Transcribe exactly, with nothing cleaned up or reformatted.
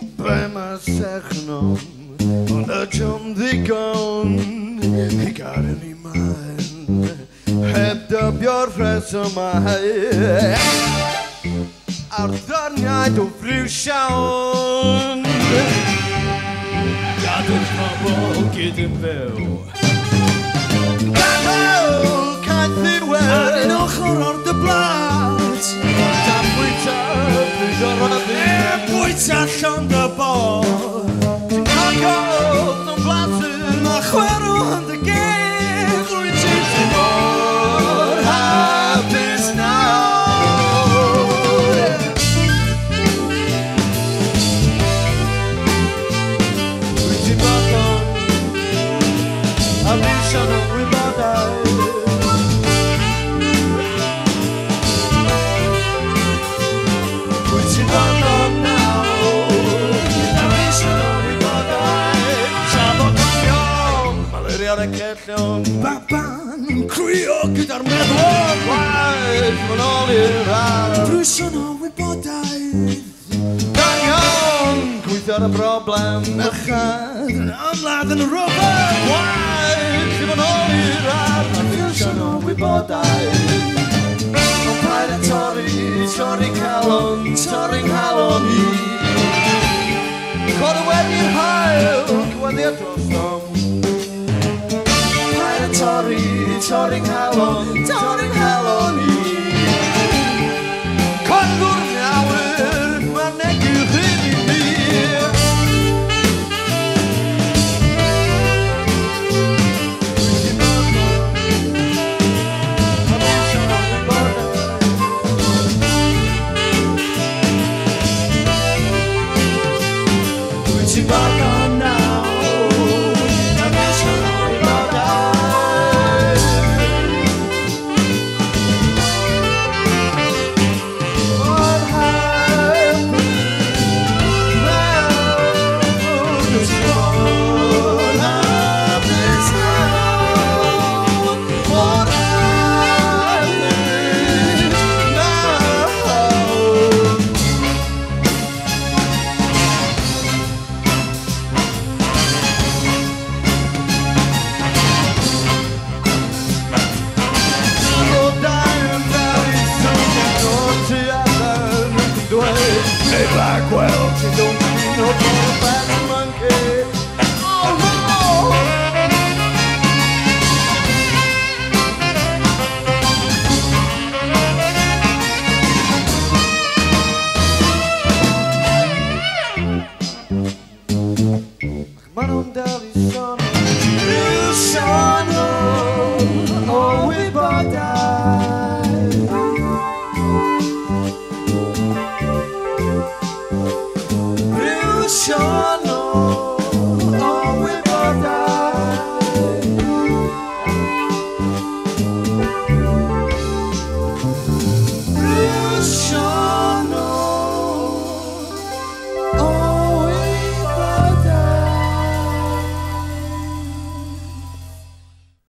Bij mij zeggen dat je hem ddigon, ik ga er niet meer. Heb op jouw fles aan mij. Ardoniaid o friw siawn. Gadw'n pobl gyd yn fyw. Gadw caeth ddiwedd ar un ochr o'r dyblat. Dan bwyta bryd o'r roddi. E bwyta llond y bol. Ti'n cogod yn blasu. Ma chwerw yn dy gedd. Rwy'n ti'n ti'n mor hapus nawr. A vision of rebellion. Pwyt i'n fodlon nawr. A vision of rebellion. Trafod coffion, maluriad y cellion. Baban yn crwio gyda'r meddwl. Gwaith ma'n ôl i'r ar. Vision of wybodaeth. Dangion, gweithio'r y broblem. Merchad yn ymladd yn y rwbeth. Gwaith i ma'n ôl i'r ar. A vision o wybodaeth. O'n paid a torri, torri calon, torri calon i. Cod y weddi'r hael, gweddi'r drosom. Paid a torri, torri calon, torri calon i. Condwr miawyr, ma'n negych hyn i mi. Pwyt i'n fodlon nawr. A vision o wybodaeth. Mor hapus nawr. Pwyt i'n mor hapus nawr. Mor hapus nawr. Hey, Blackwell, she don't need no fat monkey. Oh no! Ma non devi sono, il sono, oh, we bought